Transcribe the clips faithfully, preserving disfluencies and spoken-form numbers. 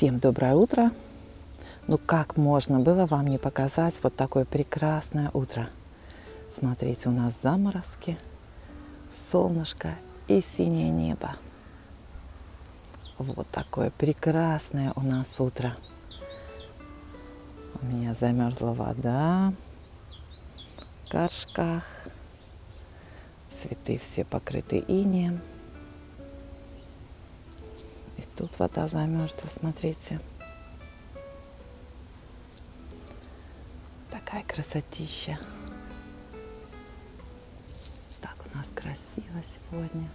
Всем доброе утро! Ну как можно было вам не показать вот такое прекрасное утро? Смотрите, у нас заморозки, солнышко и синее небо. Вот такое прекрасное у нас утро. У меня замерзла вода в горшках. Цветы все покрыты инеем. И тут вода замерзла, смотрите. Такая красотища. Так у нас красиво сегодня.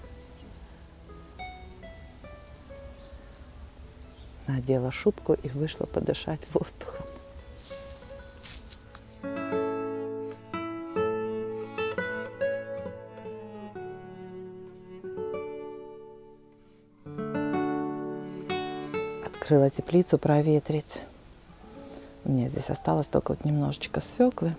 Надела шубку и вышла подышать воздухом. Открыла теплицу проветрить. У меня здесь осталось только вот немножечко свеклы.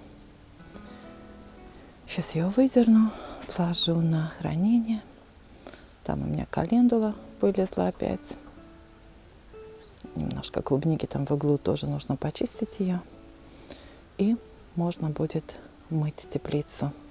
Сейчас ее выдерну, сложу на хранение. Там у меня календула вылезла опять. Немножко клубники там в углу, тоже нужно почистить ее. И можно будет мыть теплицу.